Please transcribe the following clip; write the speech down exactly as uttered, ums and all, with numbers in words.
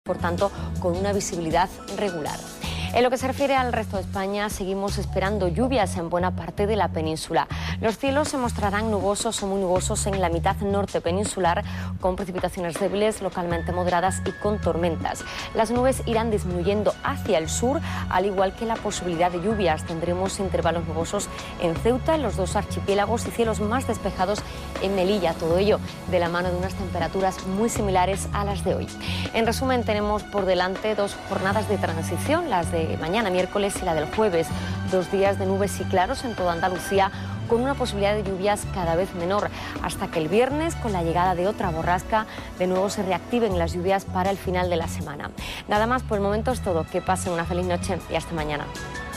por tanto, con una visibilidad regular. En lo que se refiere al resto de España, seguimos esperando lluvias en buena parte de la península. Los cielos se mostrarán nubosos o muy nubosos en la mitad norte peninsular, con precipitaciones débiles, localmente moderadas y con tormentas. Las nubes irán disminuyendo hacia el sur, al igual que la posibilidad de lluvias. Tendremos intervalos nubosos en Ceuta, en los dos archipiélagos, y cielos más despejados en Melilla. Todo ello de la mano de unas temperaturas muy similares a las de hoy. En resumen, tenemos por delante dos jornadas de transición, las de mañana miércoles y la del jueves, dos días de nubes y claros en toda Andalucía, con una posibilidad de lluvias cada vez menor, hasta que el viernes, con la llegada de otra borrasca, de nuevo se reactiven las lluvias para el final de la semana. Nada más por el momento es todo. Que pasen una feliz noche y hasta mañana.